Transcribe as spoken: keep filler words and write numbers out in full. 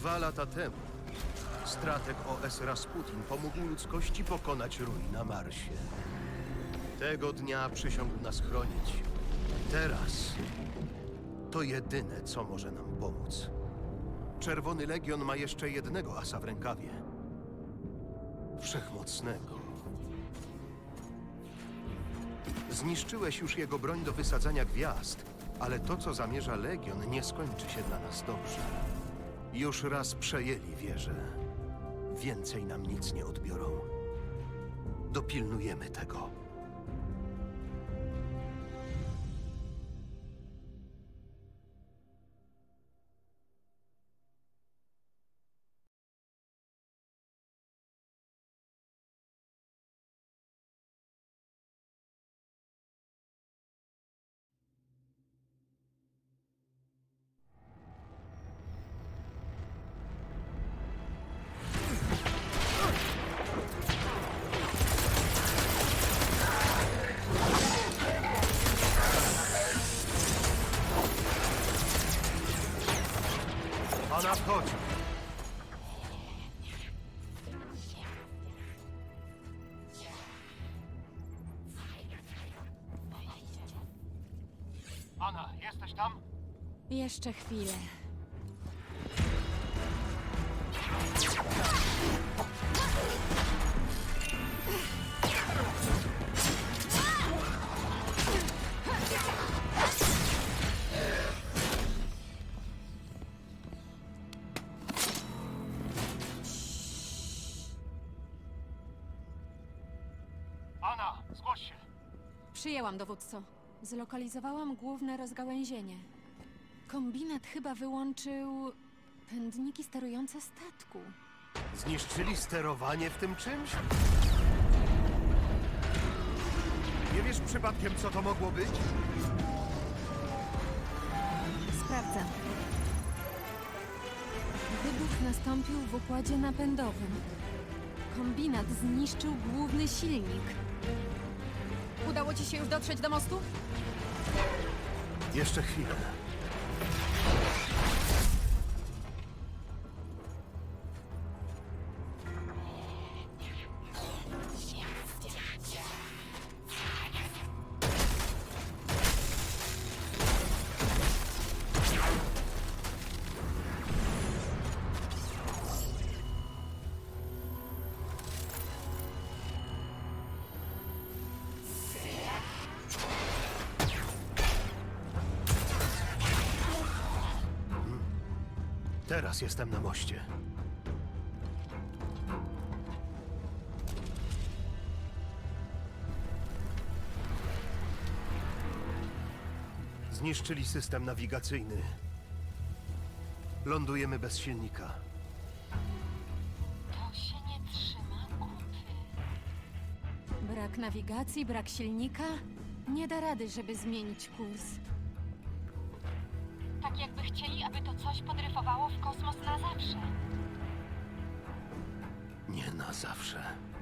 Dwa lata temu strateg O S Rasputin pomógł ludzkości pokonać ruin na Marsie. Tego dnia przysiągł nas chronić. Teraz to jedyne, co może nam pomóc. Czerwony Legion ma jeszcze jednego asa w rękawie. Wszechmocnego. Zniszczyłeś już jego broń do wysadzania gwiazd, ale to, co zamierza Legion, nie skończy się dla nas dobrze. Już raz przejęli wieżę. Więcej nam nic nie odbiorą. Dopilnujemy tego. Ona wchodzi. Anna, jesteś tam? Jeszcze chwilę. Anna, zgłoś się. Przyjęłam, dowódco. Zlokalizowałam główne rozgałęzienie. Kombinat chyba wyłączył pędniki sterujące statku. Zniszczyli sterowanie w tym czymś? Nie wiesz przypadkiem, co to mogło być? Sprawdzam. Wybuch nastąpił w układzie napędowym. Kombinat zniszczył główny silnik. Udało ci się już dotrzeć do mostu? Jeszcze chwilę. Teraz jestem na moście. Zniszczyli system nawigacyjny. Lądujemy bez silnika. To się nie trzyma kupy. Brak nawigacji, brak silnika? Nie da rady, żeby zmienić kurs. Tak jakby chcieli, aby to coś podryfowało w kosmos na zawsze. Nie na zawsze.